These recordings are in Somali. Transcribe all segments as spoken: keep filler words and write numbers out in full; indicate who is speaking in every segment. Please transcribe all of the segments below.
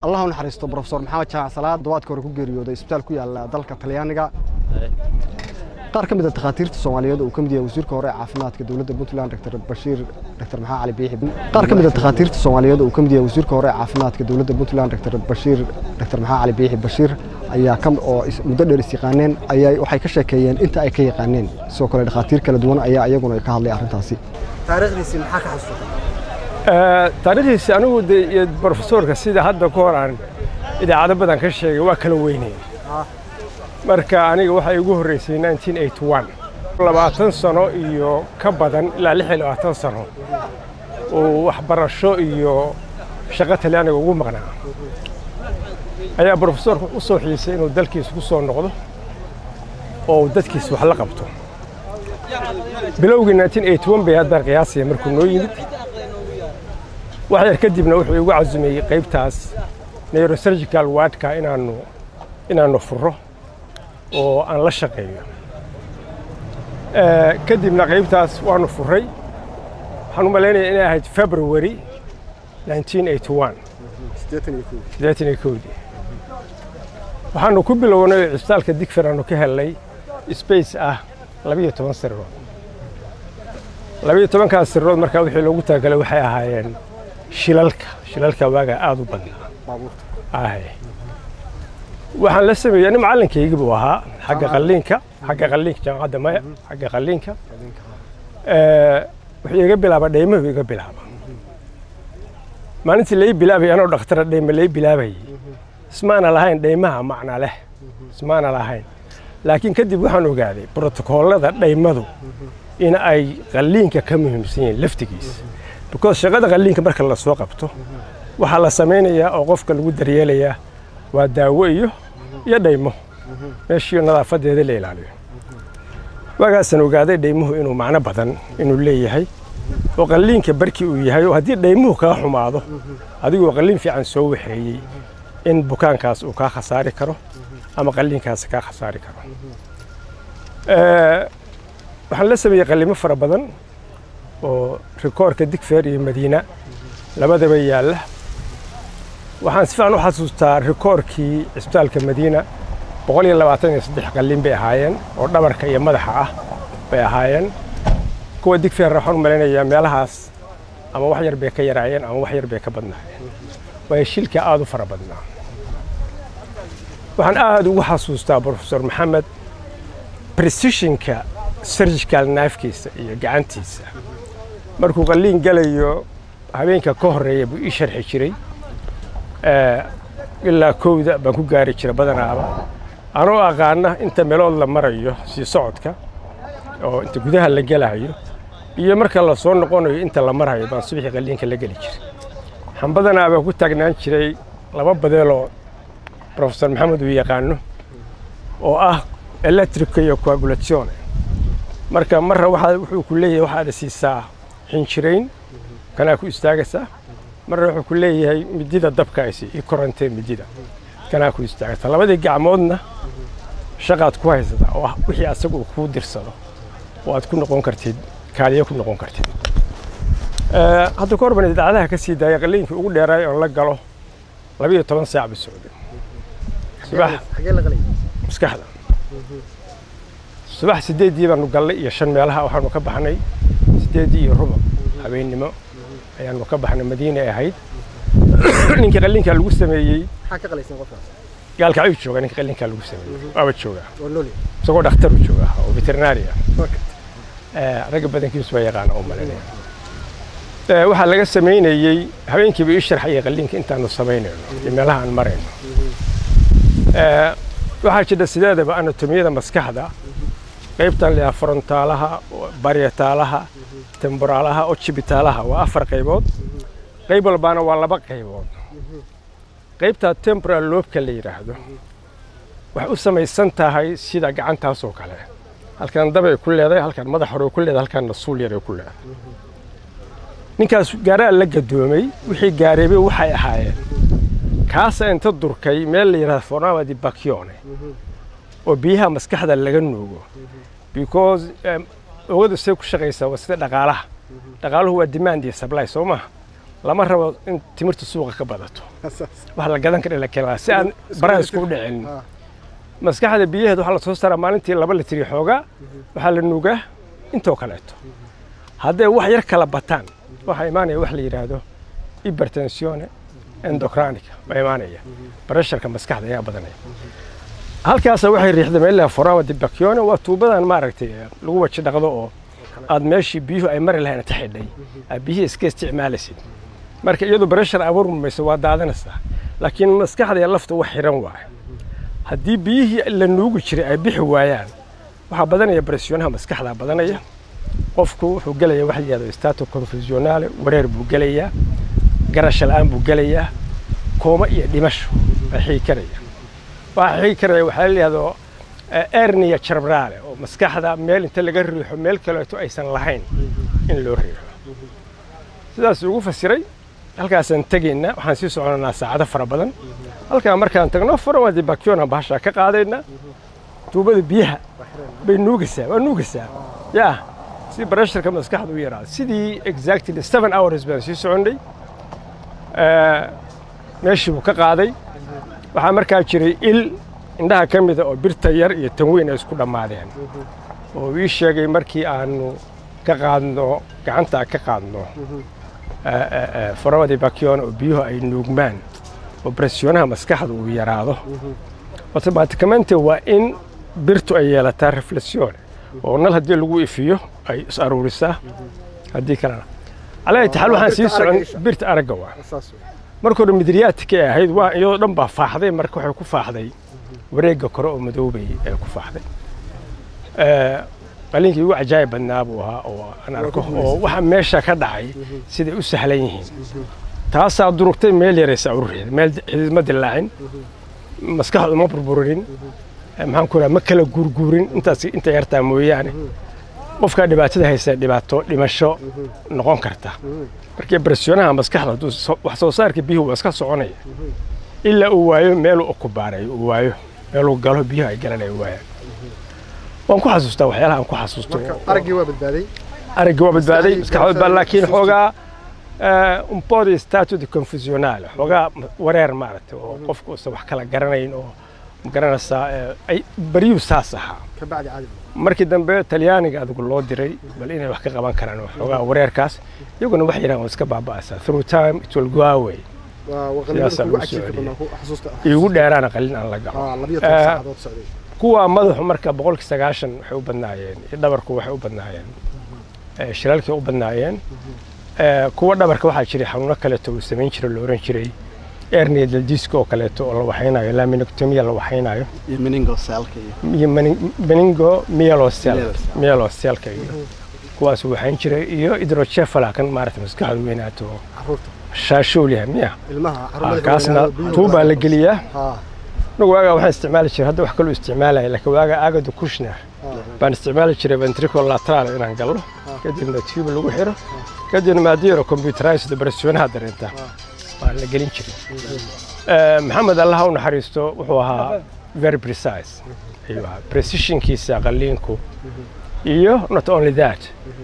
Speaker 1: الله نحرسته بروفيسور محمد جمع صلاة دوات كوركو جريو ده إسبتال كوي على دلك طليانية قار كم إذا تخاطير الصومالية وكم دي وزير كورة عافمات كدولة بنتلاند دكتور بشير دكتور محمد علي بيحي قار كم إذا تخاطير الصومالية وكم دي وزير كورة عافمات كدولة بنتلاند دكتور بشير دكتور محمد علي بيحي بشير أيها كم أو مدرب استقانين أيها وحي كشكيين أنت أي كي قانين سو كل تخاطير كلا دون أيها أيها قلنا يكهل لي أخر تاسي
Speaker 2: تاريخ دي سين حكى حسوته
Speaker 3: تاريخ دي أنا ودي بروفيسور كسيدة هذا كوران إذا عاد بدنا كشيء وكلوا ويني marka aniga waxa igu horeysay nineteen eighty-one labaatan sano iyo ka badan ilaa lix iyo labaatan sano oo wax barasho iyo shaqo talyaaniga ugu maqnaa ayaa professorku u soo xiisay inuu dalkiisa ku soo noqdo oo dadkiisa wax la qabto bilowgii nineteen eighty-one bay hadda qiyaasay markuu noo yimid waxa yar kadibna wuxuu igu cazumay qaybtaas neurosurgical ward-ka inaanu inaanu furo oo aan la shaqeeyo ee kadibna qaybtaas waanu furay waxaan u maleynayaa inay ahayd February nineteen eighty-one sideetan iyo kow waxaanu ku bilownay isbitaalka Digfeer aanu ka helay space ah laba iyo toban sariirood laba iyo toban kaas sariirood markaa wixii loogu talagalay waxay ahaayeen shilalka shilalka waaga aad u badnaa baabuurta ahay waxaan la sameeyay in macallinkaygu buu ahaa xagga qalliinka xagga qalliinka jaamacadda maya xagga qalliinka ee wuxuu iga bilaabay dhaymaha iga bilaabay maalintii lay bilaabay anoo dhakhtar dhayma lay bilaabay ismaana lahayn dhaymaha macna leh ismaana lahayn laakiin kadib waxaan ogaaday protocoolada dhaymadu in ay qalliinka ka muhiimsan yihiin laftigiisa because shaqada qalliinka marka la soo qabto waxa la sameeyaa oo qofka lagu daryeelayaa waa daawo iyo iyo dhaymo meeshii nadaafadeeda la ilaaliyo wagaasan ogaaday dhaymuhu inuu macna badan inuu leeyahay oo qalliinka barkii uu yahay oo hadii dhaymuhu ka xumaado adigu qalliin fiican soo waxeeyay in bukaankaas uu ka khasaari karo ama qalliinkaas ka khasaari karo ee waxaan la sameeyay qalliimo fara badan oo rikoorka Digfeer iyo Madiina labadaba yaala waxaan si fiican u xasuustaa rikoorkii isbitaalka Madiina boqol iyo labaatan iyo saddex qalliin bay ahaayeen oo dhabarka iyo madaxa ah bay ahaayeen kuwa Digfeer waxaan maleynayaa meelahaas ama wax yar bay ka yaraayeen ama wax yar bay ka badnaayeen way shilka aad u fara badnaa waxaan aad ugu xasuustaa professor maxamed precisionka surgical knife-kiisa iyo gacantiisa markuu qalliin galayo habeenka ka horeeyay buu ii sharxi jiray ilaa kowda baan ku gaari jiray badanaaba anoo aqaana inta meelood la marayo si socodka oo inta gudaha la galayo iyo marka la soo noqonayo inta la marayo baan subaxii qalliinka la gali jiray waxaan badanaaba ku taagnaan jiray laba badeeloo professor maxamed uu yaqaano oo ah electric iyo coagulation marka marra waxa wuxuu ku leeyahay waxa la siisaa xinjirayn kana ku istaagaysaa marra wuxuu ku leeyahay midida dabka ay si korantay midida kana ku istaagta labadii gacmoodna shaqaad ku haysata oo wixii asagu ku dirsado oo aad ku noqon kartid kaaliye ku noqon kartid ee hadda korban idaacadaha ka sii daayay qalliinka ugu dheeray oo la galo laba iyo toban saac bisocdo subax
Speaker 2: xagee la qalay
Speaker 3: maskaxda subax sideedii baanu galay iyo shan meelaha waxaanu ka baxnay sideedii iyo rubuc habeenimo ayaanu ka baxnay Madiina ay ahayd ninka qalliinka lagu sameeyay
Speaker 2: waxa ka qalaysan qofkaas
Speaker 3: gaalka ay jooga ninka qalliinka lagu sameeyay waaba jooga
Speaker 2: wallooli
Speaker 3: isagoo dhakhtar u jooga oo veterinary ee rag badankiisu way yaqaan oo maleynaya ee waxa laga sameeyay habeenkii bii sharxay qalliinka intaanu sameeynayno meelaha aan marayno ee waxa jira sideedaba anatomiyada maskaxda qaybtan la frontaalaha barietaalaha temporalaha occipitalaha waa afar qaybood qayb walbaana waa laba qaybood qaybta temporal lobe-ka la yiraahdo waxa uu samaysan tahay sida gacantaas oo kale halkan dab ay ku leedahay halkan madax hore ku leedahay halkan suul yar ay ku leedahay ninkaas gaaraa la gadoomay wixii gaareebay waxay ahaayeen kaas inta durkay meel la yiraahdo fornava di bacchione oo biyaha maskaxda laga nuugo because oogada say ku shaqeysaa waa sida dhaqaalaha dhaqaaluhu waa demand iyo supply soo ma lama rabo in timirta suuqa ka badato wax la gadan kara la keenaa si aan baraas ku dhicin maskaxda biyaheed waxa la soo saaraa maalintii laba litir xooga waxa la nuugaa intoo kaleeto haddii wax yar kala bataan waxa imaanaya wax la yiraahdo hypertensione endocrinica ma imaanaya barasharka maskaxda ayaa badanaya halkaas waxay riixday meel la forama di bacchione waa tuubadan maaragtay lagu waji dhaqdo oo aad meeshii biyuhu ay mari lahayn ta xidhay biyihii iska isticmaalaysid marka iyadu barashar abuurmayso waa daadanaysaa laakiin maskaxda iyo lafta wax xiran waay haddii biyihii la nuugi jiray ay bixi waayaan waxa badanaya barasyonaha maskaxda badanaya qofku wuxuu galayaa wax yiraahdo stato confusionale wareer buu galayaa garash la'aan buu galayaa kooma iyo dhimasho waxay karaya waxay karaya waxa la yiraahdo ernia cerebrale oo maskaxda meel inta laga riixo meel kale oo aysan lahayn in loo riixo sidaas ugu fasiray halkaas aan tagayna waxaan sii soconaa saacado fara badan halka markaan tagno forama di bacchione bahasha ka qaadayna tuubada biyaha bay nuugaysaa waa nuugaysaa yaa si barasharka maskaxda u yaraado sidii exactly seven hours baan sii soconay ee meeshii uu ka qaaday waxa markaa jiray il indhaha kamid ah oo birta yar iyo tanweyn ay isku dhamaadeen oo ii sheegay markii aanu ka qaadno gacanta ka qaadno ee forama di bacchione oo biyuhu ay nuugmaan oo barasyonaha maskaxda uu yaraado automaticamente waa in birtu ay yeelataa reflexion oo nal hadii lagu ifiyo ay is aruurisaa hadii kalena على تحل waxaan sii socon birta araga waa markii hore midriyaadka ahayd waa iyadoo dhan baa faaxday markii waxay ku faaxday wareega kore oo madoobay ay ku faaxday ee qalinkii ugu cajaayib badnaa buu ahaa oo aan arko oo waxa meesha ka dhacay siday u sahlan yihiin taasaa durugtay meel yaraysa ururiyay meel xididma dilaacin maskaxdu ma burburin maxaan ku raadmaa kala gurgurin intaas inta yartaa mooyaane qofka dhibaatada haysta dhibaato dhimasho noqon karta markii barasyonaha maskaxda wax soo saarka biyuhu waa iska soconaya illa uu waayo meel uu ku baaray uu waayo meel uu galo biyaha ay galanay waayo waan ku xasuustaa waxyaalaha aan ku xasuusto
Speaker 2: aragii waa badbaaday
Speaker 3: aragii waa badbaaday maskaxda baa laakiin xoogaa un po' di stato di confusionale xoogaa wareer maaragtay oo qofku uu wax kala garanayn oo garanaysa ay bariyu saas ahaa
Speaker 2: ka bacdi caadi
Speaker 3: markii dambe talyaaniga adigu loo diray bal inay wax ka qaban karaan xoogaa wareerkaas iyaguna wax yaraan iska baaba'aysa through time it will go away
Speaker 2: waa waqtiga ku cajiibka badan ku xasuusta
Speaker 3: igu dheeraana qalin aan la galo
Speaker 2: ah laba iyo toban saacadood socday
Speaker 3: kuwa madaxu marka boqolkiiba sagaashan waxay u badnaayeen dhabarku waxay u badnaayeen ee shiralkii u badnaayeen ee kuwa dhabarka waxa jiray xanuuno kale oo sameyn jiray loo oran jiray ernia del disco oo kale oo la waxaynayo laminectomia la waxaynayo
Speaker 2: iyo meningocele
Speaker 3: iyo meningo myelocele myelocele kuwaas waxaan jiray iyo hydrocephala kan maartay maskaxdu weynaato
Speaker 2: caruurta
Speaker 3: shaashooliha miya
Speaker 2: ilmaha caruurta
Speaker 3: kaasna tuuba la geliyaa ha nuuga waxaan isticmaali jiray hadda wax kale oo isticmaalay laakiin waaga aagada kushner baan isticmaali jiray ventricle lateral inaan galno kadibna tube lagu xiro kadibna maadiro computerized barasyonaha dareenta baan la gelin jiray maxamed allah u naxariisto wuxuu ahaa very precise ayuu ahaa precisionkiisa qaliinku iyo not only that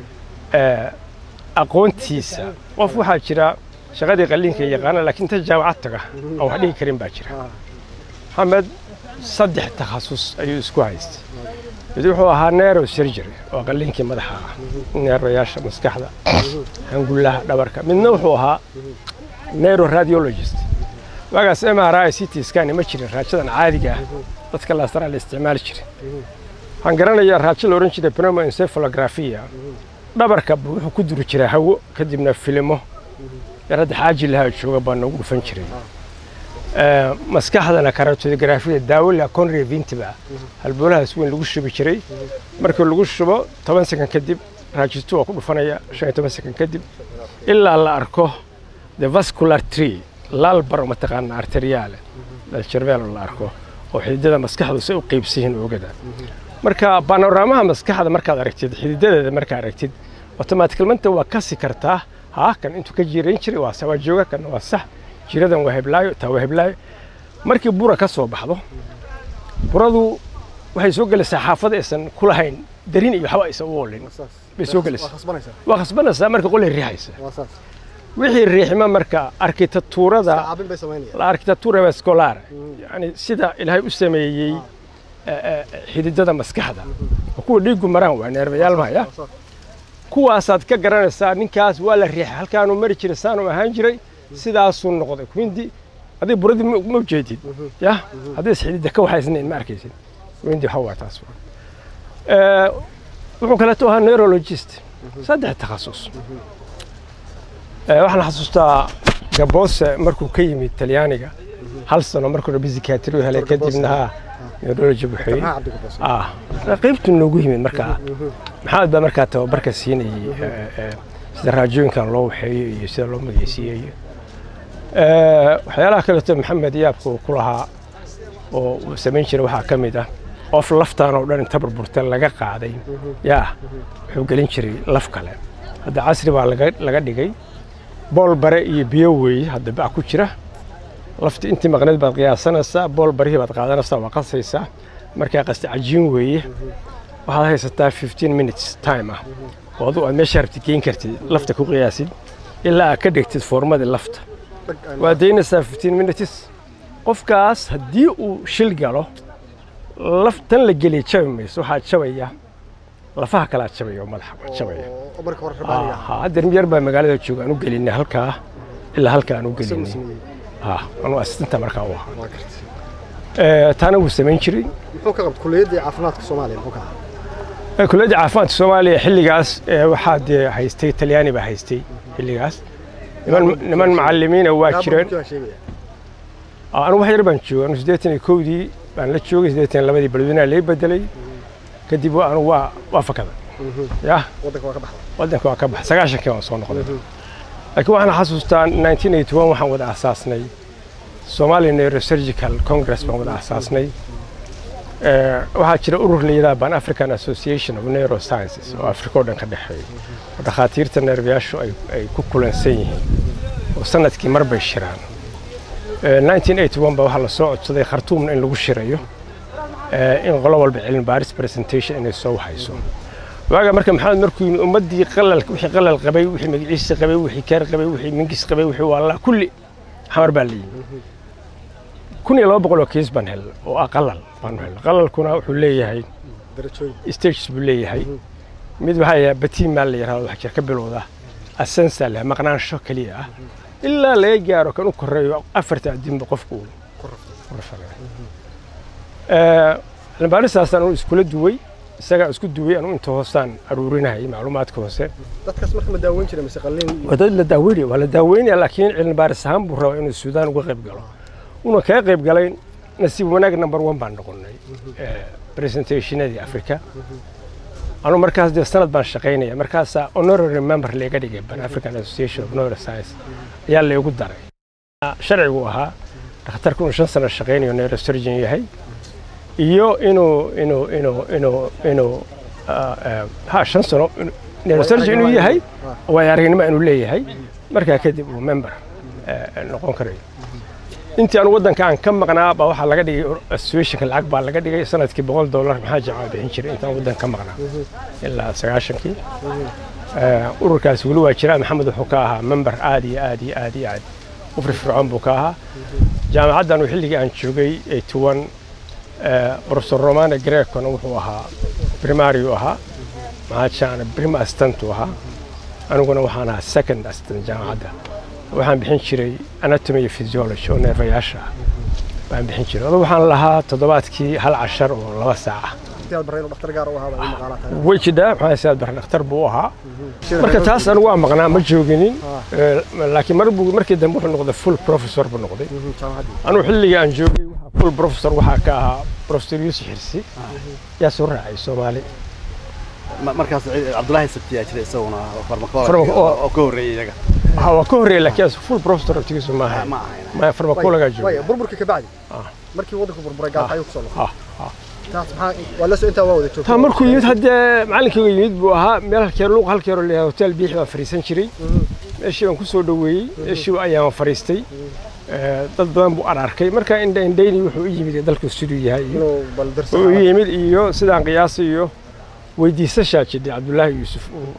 Speaker 3: aqoontiisa qof waxaa jira shaqadii qaliinka yaqaana laakiin ta jaamacad taga oo wax dhigi karin baa jira maxamed saddex takhasus ayuu isku haystay mid wuxuu ahaa neurosurgery oo qaliinkii madaxa ah neerwayaasha maskaxda hangulaha dhabarka midna wuxuu ahaa neuroradiologist wagaas M R I C T scan ma jirin raajadan caadiga ah dadka la astara la isticmaali jiray waxaan garanayaa raajo la oran jiray pneumoencephalography dhabarka wuxuu ku duri jiray hawo kadibna filimo yarada xaaji laha jooga baan ugu dhufan jiray ee maskaxdana carotography daawo la conreventiba halboolahaas weyn lagu shubi jiray markii lagu shubo toban second kadib raajistu waa ku dhufanaya shan iyo toban second kadib ilaa la arko the vascular tree lalbar mataqaan arterial dal cervello la arko oo xididada maskaxdu si u qaybsiin oogada marka panoramaha maskaxda markaad aragtid xididadeeda markaad aragtid automatically waa kasi kartaa ha kan intuu ka jireyn jiray waa sawa jooga kan waa sax jiradan waa heblaayo taa waa heblaayo markii bura ka soo baxdo buradu waxay soo galaysaa xaafada aysan ku lahayn darin iyo waxba aysan u oolin bay soo galaysaa waa khasbanaysaa waa khasbanaysaa marka qolay riixaysa wixii riixma marka arkitektuurada
Speaker 2: caabin bay sameynayaan
Speaker 3: la arkitektuura vascular yani sida ilaahay u sameeyay xididada maskaxda kuwa dhiigu maraan waa neerbayaal mahaya kuwaasaad ka garanaysaa ninkaas waa la riixay halkaanu mari jiray saanu ahaan jiray sidaasuu noqday windi hadii buradi ma jeedid ya hadii xididda ka waxaysnayn ma arkaysid windi waxa waa taas ee wuxuu kala toohaa neurologist saddex takhasus ee waxaan xasuustaa gaboose markuu ka yimid Talyaaniga hal sano markuu bizikaatiro helay kadibna neurology buxay ah qaybtu noogu yimid marka maxamed baa markaa tababarka siinayay sida raajooyinkan loo waxeeyo iyo sida loo magaysiiyo ee waxyaalaha kale oo maxamed yaabku ku lahaa oo sameyn jiray waxa kamid ah of laftaan oo dhan inta burburtan laga qaaday yaa wuxuu galin jiray laf kale hadda casri baa laga laga dhigay bool bare iyo biyo weey hadda baa ku jira lafti intii maqnad baad qiyaasanaysaa bool barihi baad qaadanaysaa waa qasaysaa markaa qasti cajiin weeye waxaad haysataa fifteen minutes time ah oo aad meesha rabtid geyn kartid lafta ku qiyaasid ilaa ka dhigtid formada lafta waa deynaysaa fifteen minutes qofkaas haddii uu shil galo laftan la geliy jabaymayso waxaa jabaya lafaha kala jabaya madaxa jabaya
Speaker 2: oo marka hore rabaaniga
Speaker 3: hadda yar baa magaalada jooga aanu gelinay halkaa ilaa halkaa aanu gelinay ha anu assistant markaa u ahaa ee taana uu sameyn jiray
Speaker 2: muxuu ka qabtay kulliyadda caafimaadka Soomaaliya muxuu ka
Speaker 3: qabtay kulliyadda caafimaadka Soomaaliya xilligaas waxaad haystay Talyaani baa haystay xilligaas niman niman macallimiin waa jireen anu wax yar baan joogay siddeetan iyo kowdii baan la joogay siddeetan iyo labadii balweynaha la bedelay kadib anu waa waa fakada ya
Speaker 2: wadanka waa ka baxay
Speaker 3: wadanka waa ka baxay sagaashankii waan soo noqday laakiin waxaan xasuustaa nineteen eighty-one waxaan wada asaasnay Somali Neurosurgical Congress baan wada asaasnay ee waxaa jira urur la yiraahdo Pan African Association of Neurosciences oo Afrika oo dhan ka dhaxeeya oo dhakhaatiirta neerbiyaashu ay ay ku kulansan yihiin oo sanadkii mar bay shiraan ee nineteen eighty-one ba waxa la soo codsaday Khartoum in lagu shirayo ee in qolo walba cilmi baaris presentation inay soo hayso waaga marka maxamed markuu ummadii qalal wixii qalal qabay wixii magaciisa qabay wixii kaar qabay wixii mingis qabay wixii walaa kulli xamar baa leeyahay kun iyo laba boqol oo kiis baan hel oo aqalal baan hel qalalkuna wuxuu leeyahay darajooyin stage buu leeyahay mid waxa ay batiin maal yiraahdo wax jir ka bilowda asensa leh maqnaansho kaliya ah ilaa laga gaaro kan u koreeyo afarta adinba qofku qorafay ee baarisaasan uu isku duway isaga isku duway anu inta hoosaan aruurinahay macluumaadka hoose
Speaker 2: dadkaas marka ma daaweyn jiray mise qalliin
Speaker 3: wadad la daaweeyay wala daaweynay laakiin cilmi baaris ahaan buu rabaa inuu Suudaan uga qayb galo una ka qayb galay nasiib wanaag number one baan noqonay ee presentationadii Afrika anu markaas de sanad baan shaqeynay markaas honorary member leega dhigay Pan African Association of Neuroscience ayaa la ugu daray sharcigu ahaa dhakhtarku shan sano shaqeynayo neurosurgeon yahay iyo inuu inuu inuu inuu inuu ha shan sano neurosurgeon inuu yahay waa aragnimo inuu leeyahay markaa kadib uu member noqon karay intii aan wadanka aan ka maqnaa baa waxa laga dhigay association lacag baa laga dhigay sanadkii boqol dollar maxaa jamac bixin jiray intaan wadanka ka maqnaa ilaa sagaashankii ee ururkaas wali waa jiraa maxamed wuxuu ka ahaa member aad iyo aad iyo aad iyo aad u firfircoon buu ka ahaa jaamacaddan xilligii aan joogay eighty-one professor Romano Greco wuxuu ahaa primary u ahaa maajana prim assistant u ahaa aniguna waxaan ahaa second assistant jaamacadda waxaan bixin jiray anatomy iyo physiology oo neerfayaasha baan bixin jiray waxaan lahaa toddobaadkii hal cashar oo laba saac
Speaker 2: siyaad barayno dhakhtar gaar u ahaa baa maqaalata
Speaker 3: wajida waxaan siyaad baran dhakhtar buu ahaa marka taas anigu waa maqnaa ma jooginin laakiin mar buu markii dambe wuxuu noqday full professor buu noqday anigu xilliga aan joogay waxa full professor waxa ka ahaa professor Yusuf Xirsi yaa soo raacay Soomaali
Speaker 2: markaas Cabdullaahi Sabtiya jiray isaguna farmakoloog oo ka horeeyay iyaga
Speaker 3: هو كوري لك يا فول بروفيسور تيجي ما ما فرمكولا جاجو
Speaker 2: ويا بربرك كبعدي مركي ودك بربرك قال حيوك صلوا اه اه تاس maxaa wala soo inta waawada joogto
Speaker 3: ta markuu yimid hadda macallinkii yimid buu ahaa meel halkeer luuq halkeer oo leeyahay hotel biixi baa fariisan jiray meeshii aan ku soo dhaweeyay meeshii ayaan fariistay dad badan buu arkay marka indha indhayni wuxuu yimid dalka sidoo yahay uu yimid iyo sidaan qiyaas iyo weydiisasha jidii Cabdullaahi Yuusuf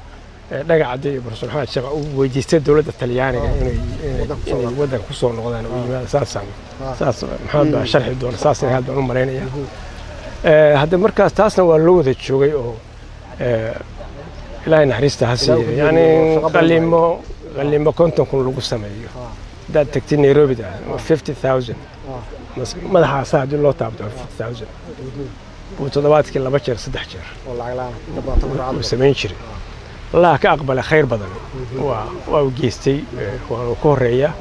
Speaker 3: dhagax caday barso maxamed shaqa uu weydiistay dawladda Talyaaniga inay inay wadan ku soo noqdaan oo yimaado saasan saas maxamed baa sharxi doona saasina hadda u maleynaya ee hadda markaas taasna waa loo wada joogay oo ee ilaahay naxariista hasiyo yani qalimo qalimo konton kun lagu sameeyo dad tagtay Nairobi da fifty thousand madaxa saad loo taabto fifty thousand oo toddobaadkii laba jeer saddex jeer
Speaker 2: oo lacag la'aan dabada muraad
Speaker 3: sameyn jiray الله كأقبل خير بدن وجيستي وكوريا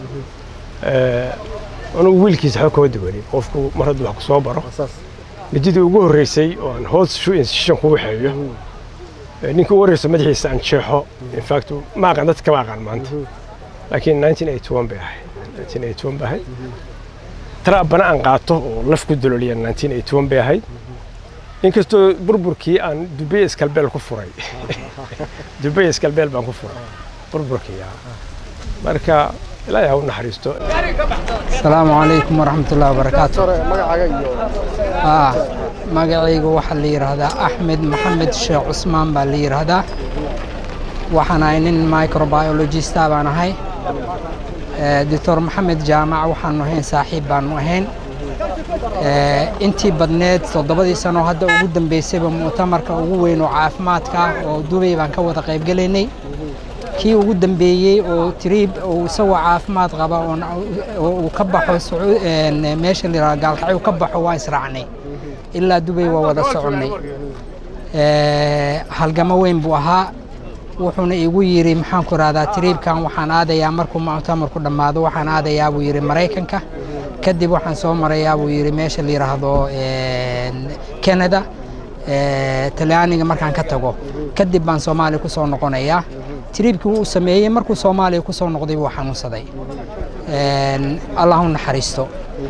Speaker 3: أنا ويلكيز حكوا دوري قفكوا مرض وحكوا صابرة بديت وجوه رئيسي وأن هوس شو إنسان هو حيوه نيكو ورث مدحيس عن شيحه in fact ما قعدت كما قال مانت لكن nineteen eighty-one بهاي nineteen eighty-one بهاي ترى بنا أنقاطه ولفكوا دلوليا nineteen eighty-one بهاي inkastoo burburkii aan Dubai iskalbeel ku furay Dubai iskalbeel baan ku furay burburkii marka ilaahay u naxariisto
Speaker 4: Assalaamu alaykum wa rahmatullahi wa barakatuh
Speaker 2: magacaaga iyo
Speaker 4: ah magacaygu waxa la yiraahdaa Axmed Maxamed Sheekh Usmaan baa la yiraahdaa waxaan ahay nin microbiologist baan ahay Doctor Maxamed Jamac waxaan ahayn saaxiib baan ahayn intii badneed toddobadii sano hadda ugu dambeysay mu'tamarka ugu weyn oo caafimaadka oo Dubai baan ka wada qayb galeynay kii ugu dambeeyay oo trip oo isagoo caafimaad qaba oo ka baxo meesha la yiraahdo gaalkacyo ka baxo waa israacnay ilaa Dubai waa wada soconay halgama weyn buu ahaa wuxuuna igu yiri maxaan ku raadaa tripkan waxaan aadayaa markuu mu'tamarku dhamaado waxaan aadayaa buu yiri Mareykanka kadib waxaan soo marayaa buu yiri meesha la yiraahdo Canada Talyaaniga markaan ka tago kadib baan Soomaaliya ku soo noqonayaa tripkii uu sameeyay markuu Soomaaliya ku soo noqday waa xanuunsaday Allahu naxariisto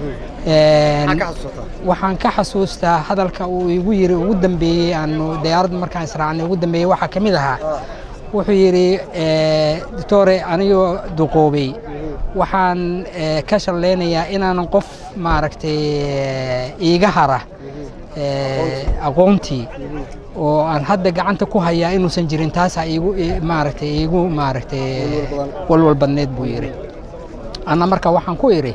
Speaker 4: waxaan ka xasuustaa hadalka uu igu yiri ugu dambeeyay aanu diyaarad markaan israacnay ugu dambeeyay waxa kamid ahaa wuxuu yiri doctor aniyo duqoobay waxaan ka shaleynayaa inaan qof maaragtay iiga hara aqoontii oo aan hadda gacanta ku hayaa inuusan jirin taas iigu maaragtay iigu maaragtay walwal badneed buu yiri ana marka waxaan ku yiri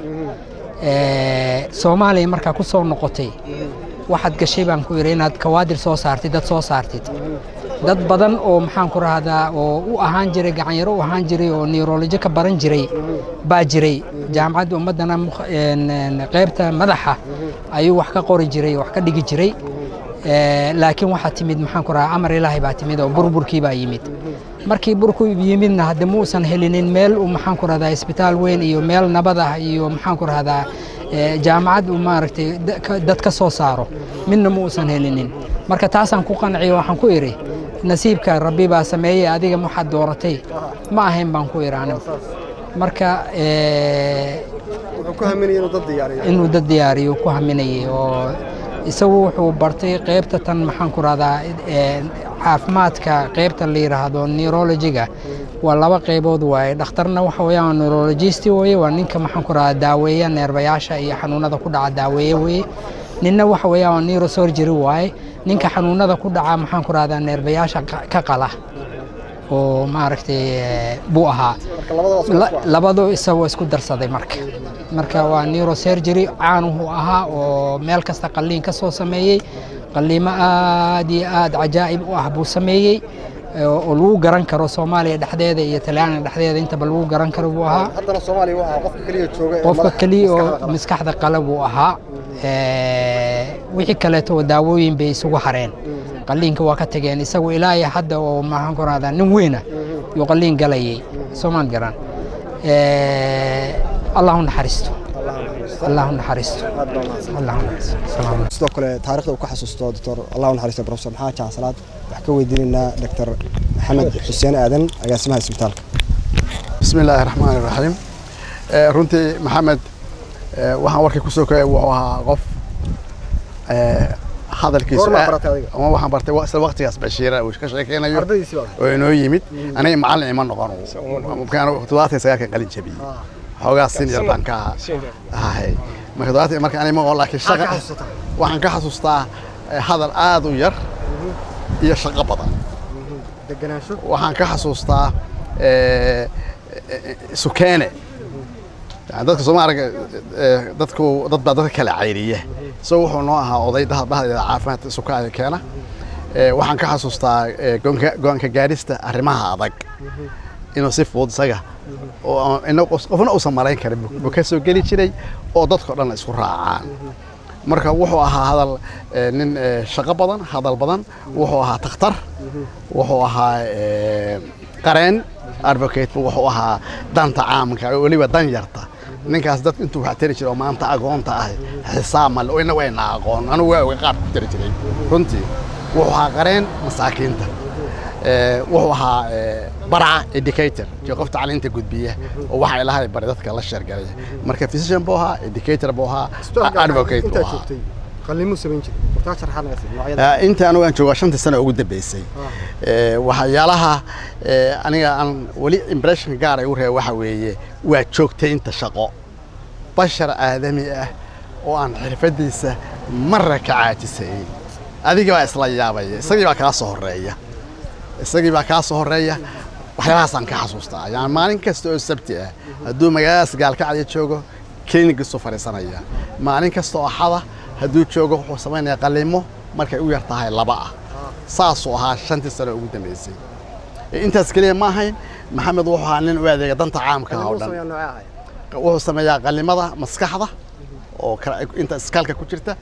Speaker 4: Soomaaliya marka ku soo noqotay waxaad gashay baan ku yiri inaad kawaadir soo saartid dad soo saartid dad badan oo maxaan ku raahdaa oo u ahaan jiray gacan yar u ahaan jiray oo neurology ka baran jiray baa jiray jaamacadda ummadana qaybta madaxa ayuu wax ka qori jiray wax ka dhigi jiray laakiin waxa timid maxaan ku raahdaa amar Ilaahay baa timid oo burburkii baa yimid markii burku yimidna hadda muusan helinin meel uu maxaan ku raahdaa isbitaal weyn iyo meel nabad ah iyo maxaan ku raahdaa jaamacad uu maaragtay dad ka soo saaro midna muusan helinin marka taasaan ku qanciyay waxaan ku iri nasiibka rabbi baa sameeyay adiga waxaad dooratay ma ahayn baan ku iraano marka ee
Speaker 2: wuxuu ku haminayay inuu dad diyaariyo
Speaker 4: inuu dad diyaariyo ku haminayay oo isagu wuxuu bartay qaybta tan maxaan ku raahdaa caafimaadka qaybta la yiraahdo neurology-ga waa laba qaybood waay dhakhtarna waxa weeyaan neurologist weeye waa ninka maxaan ku raahdaa daaweeya neerbayaasha iyo xanuunada ku dhaca daaweeya weeye ninna waxa weeyaan neurosurgery waay ninka xanuunada ku dhaca maxaan ku raahdaa neerbayaasha ka qala oo maaragtay buu ahaa labadoo isagoo isku darsaday marka marka waa neurosurgery caan uu ahaa oo meel kasta qalliin ka soo sameeyay qalliimo aad iyo aad cajaa'ib u ah buu sameeyay oo lagu garan karo Soomaaliya dhexdeeda iyo Talyaaniga dhexdeeda inta bal lagu garan karo buu ahaa
Speaker 2: haddana Soomaaliya waxa qofka kaliya jooga
Speaker 4: qofka kaliya oo maskaxda qalab uu ahaa ee wixii kale oo daawooyin bay isugu hareen qalliinka waa ka tageen isagu ilaa iyo hadda oo maxaan ku raahdaa nin weyn ah iyo qalliin galayay Soomaan garan ee Allahu naxariisto Allahu naxariisto Allahu naxariisto
Speaker 1: sidoo kale taariikhda uu ka xasuusto doctor Allahu naxariisto professor maxamed jaasalaad wax ka weydiinayna doctor maxamed xuseen aadan agaasimaha isbitaalka
Speaker 5: bismillaahir rahmaanir rahiim runtii maxamed waxaan warkay ku soo kacay wuxuu ahaa qof hadalkiisa ama waxaan bartay isla waqtigaas bashiira uu ka sheekeynayo oo inoo yimid aniga macallin ima noqon markaan todobaatan sagaal qalin jabiyay xogaa senior baan ka ahay marka todobaatan markaan anima oo laakiin shaqa waxaan ka xasuustaa hadal aad u yar iyo shaqo badan waxaan ka xasuustaa sukeene dadka Soomaaliga dadku dad baa dadka kala cayriye soo wuxuu noo ahaa oday bahda caafimaadka sukaada keena waxaan ka xasuustaa go'aanka gaarista arrimaha adag inuu si fudud isaga oo inuu qofna uu samarayn karo buu ka soo gali jiray oo dadka dhan isku raacaan marka wuxuu ahaa hadal nin shaqo badan hadal badan wuxuu ahaa takhtar wuxuu ahaa qareen advocate wuxuu ahaa danta caamka waliba dan yarta ninkaas dad intuu wax tiri jiray oo maanta aqoonta ah xisaab mal oo ina wayna aqoon anu waa qaar ku tiri jiray runtii wuxuu ahaa qareen masaakiinta wuxuu ahaa barca educator jo qof tacliinta gudbiya oo waxa ilaahay bari dadka la sheergalay marka physician buu ahaa educator buu ahaa advocate buu ahaa
Speaker 2: qalliimo sameyn jiray waxaa sharxanaysay noocyada
Speaker 5: inta anu aan joogaa shantii sano ugu dambeysay waxyaalaha aniga aan wali impression gaar ah u reey waxa weeye waa joogtaynta shaqo bashar aadami ah oo aan xirfadiisa marra ka caajisay adiga waa isla yaabay isagii baa ka soo horeeya isagii baa ka soo horeeya waxyaalahaas aan ka xasuustaa yani maalin kasta oo sabti ah hadduu magaaladaas gaalkacyo joogo kliiniga soo fariisanaya maalin kasta oo xada hadduu joogo wuxuu samaynayaa qalliimo markay u yar tahay laba ah saasuu ahaa shantii sano ugu dambeysay intaas kaliya ma ahayn maxamed wuxuu ahaa nin u adeega danta caamka oo dhan wuxuu sameeyaa qallimada maskaxda oo inta iskaalka ku jirta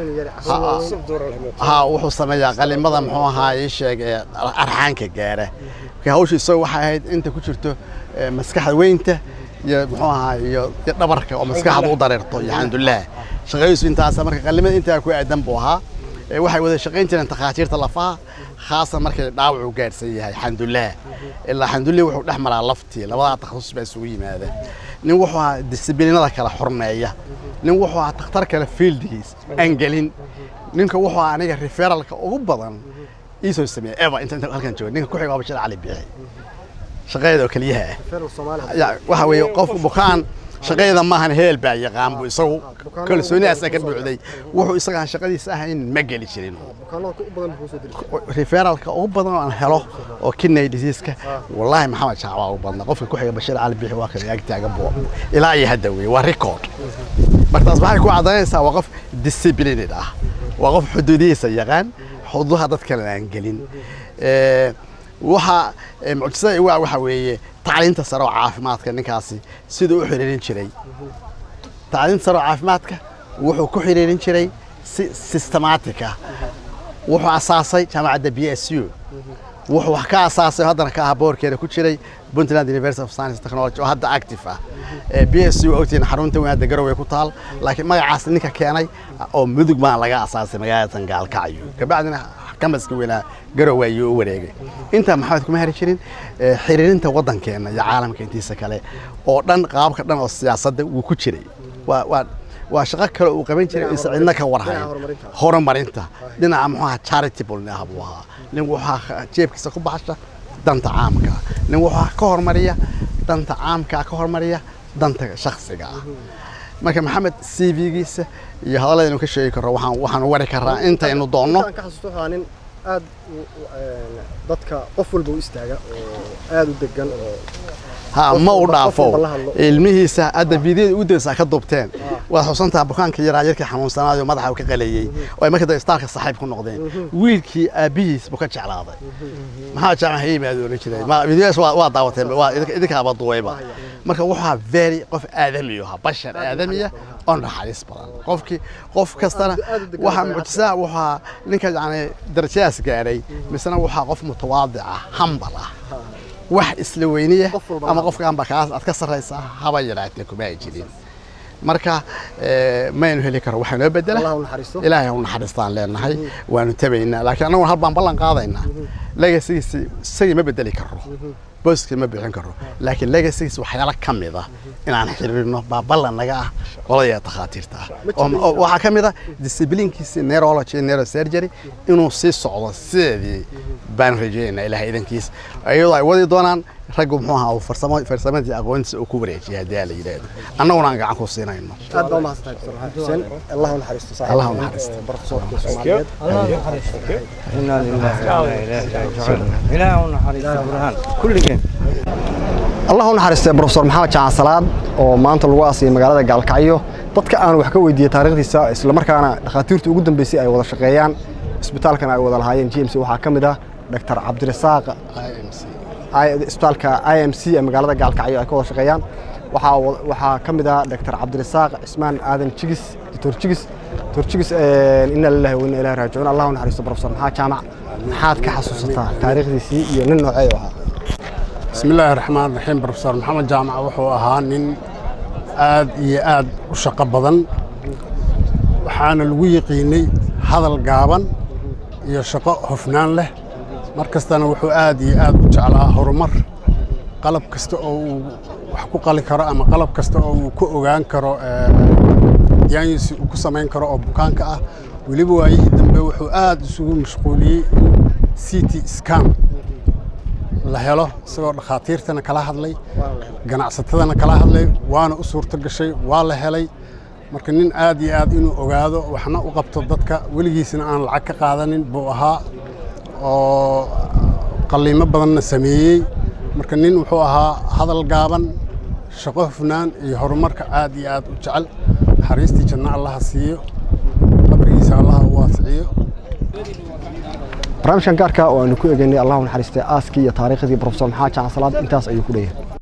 Speaker 5: ha wuxuu sameeyaa qallimada muxuu ahaa ii sheeg arxaanka gaara hawsha isagoo waxay ahayd inta ku jirto maskaxda weynta iyo muxuu ahaa iyo dhabarka oo maskaxda u dareerto iyo alxamdulillah shaqadiisu intaas marka qallimada inta ku aadan buu ahaa waxay wada shaqayn jireen takhaatiirta lafaha khaasan markay dhaawac u gaarsan yahay alxamdulillah ilaa alxamdulillah wuxuu dhex maraa laftii labada takhasus baa isugu yimaada nin wuxuu ahaa disciplinada kala xurmeeya nin wuxuu ahaa takhtar kale fieldigiis aan gelin ninka wuxuu ahaa aniga referralka ugu badan iisoo sameeyay eva inta halkan joogo ninka ku xiga Bashir Ali Bixi shaqeeyada oo kaliya ah waxa weeye qof bukaan shaqeeyada ma ahan heel baa yaqaan buu isagu kalsooni asaga ka buuxday wuxuu isaga shaqadiisa ahayn ma gali jirin referralka ugu badan aan helo oo kidney disease-ka wallahi maxamed shacwa ugu badan qofka ku xiga Bashir Ali Bixi waa kale agtaaga buu ilaa iyo hadda weey waa record markaas waxay ku cadaynaysaa waa qof disciplined ah waa qof xuduudihiisa yaqaan xuduudaha dadka aan gelin ee waxa mucjisada waa waxa weeye tacliinta sare oo caafimaadka ninkaasi sidoo u xiriirin jiray tacliinta sare oo caafimaadka wuxuu ku xiriirin jiray si systematic ah wuxuu asaasay jaamacadda B S U wuxuu wax ka asaasay haddana ka ah boorkeeda ku jiray PUNTLAND University of Science and Technology oo hadda active ah B S U oo tiin xarunta weyn Garowe ku taal laakiin magacaas ninka keenay oo mudug baan laga asaasay magaalada Gaalkacyo kabacdina kamaska weynaa Garowe ayuu u wareegay inta maxamed kuma heri jirin xiriirinta wadankeena iyo caalamka intiisa kale oo dhan qaabka dhan oo siyaasadda uu ku jiray waa waa waa shaqo kale uu qaban jiray in cidna ka warhayn horumarinta dhinaca muxuu charitable ah buu ahaa nin waxa jeebkiisa ku baxsha danta caamka nin waxa ka hormariya danta caamka ka hormariya danta shakhsiga ah marka maxamed C V-giisa iyo hadalada inuu ka sheegi karo waxaan waxaan wari karaa inta inuu doono
Speaker 2: ka xasuusto nin aad dadka qof walba u istaaga oo aad u degan oo
Speaker 5: ha ma u dhaafo ilmihiisa hadda video u daysa ka dubteen waxa xusantaa bukaanka yaraayirka xanuunsanaado madaxa uu ka qaleeyay oo markii ay starka saaxiib ku noqdeen wiilkii aabihiis buu ka jeclaaday maxaa jamac yimaado oo jiray ma videos waa daawateen waa idinka aba duwayba marka waxa very qof aadami ah bashar aadami ah oo naxariis badan qofkii qof kastana waxa mucjisa waxa ninka yani darajaas gaaray misna waxa qof mutawaadic ah humble ah wax isla weyniye ama qofka aan bakaas aad ka sareysa haba yaraatay kuma ay jirin marka ma aynu heli karo waxaan bedela ilaahay uu naxariistaan leenahay waanu tabaynaa laakiin anagu hal baan ballan qaadaynaa legacy-giisa say ma bedeli karo booska ma bixin karo laakiin legacy-giisa waxyaalo kamid ah inaan xiriirino baa ballan naga ah qolada takhaatiirta oo waxa kamid ah discipline-kiisa neurology neurosurgery inuu si socdo sidii baan rajeynaa ilaahay idankiis ayadoo ay wadi doonaan raggu muxuu ahaa farsamo farsamadii aqoontiisa uu ku wareejiyay hadii la yiraahdo annaguna aan gacan ku siinayno
Speaker 2: aad baa mahadsantahay Xuseen Allahu naxariisto
Speaker 5: Allahu naxariisto
Speaker 2: barqsoodka Soomaaliyeed
Speaker 6: inna lillahi wa inna ilayhi راجعون إلهي ونحرس برهان كل جن
Speaker 1: الله ونحرس بروفيسور محمد جمع صلاد oo maanta lagu aasay magaalada Gaalkacyo dadka aan wax ka weydiiyay taariikhdiisa isla markaana dhakhaatiirtu ugu dambeysay ay wada shaqeeyaan isbitaalkan ay wada lahaayeen G M C waxa kamid ah Doctor Cabdirasaaq I M C ay isbitaalka I M C ee magaalada Gaalkacyo ay ka wada shaqeeyaan waxa waxa kamid ah Doctor Cabdirasaaq Ismaan Aadan Jigis Doctor Jigis Doctor Jigis ee inna lillahi wa inna ilayhi raaji'uun Allah naxariisto Professor maxaa jamac maxaad ka xasuusataa taariikhdiisii iyo nin noocay ah
Speaker 7: بسم الله الرحمن الرحيم بروفيسور محمد جامع وحو ahaa nin aad iyo aad u shaqo badan waxaana lagu yaqiinay hadal gaaban iyo shaqo hufnaan leh markastana wuxuu aad iyo aad u jeclaa horumar qalab kasta oo uu wax ku qali karo ama qalab kasta oo uu ku ogaan karo yaansi uu ku sameyn karo oo bukaanka ah waliba waayihii dambe wuxuu aad isugu mashquuliyay C T scan la helo isagoo dhakhaatiirtana kala hadlay ganacsatadana kala hadlay waana u suurto gashay waa la helay marka nin aad iyo aad inuu ogaado waxna u qabto dadka weligiisna aan lacag ka qaadanin buu ahaa oo qaliimo badanna sameeyey marka nin wuxuu ahaa hadal gaaban shaqo hufnaan iyo horumarka aad iyo aad u jecel naxariistii janno allaha siiyo qabrigiisa allaha u waasiciyo
Speaker 1: barnaamijkan gaarka oo aanu ku eegaynay Allah naxariistay aaskii iyo taariikhdii Professor maxamed jamac salaad intaas ayuu ku leeyahay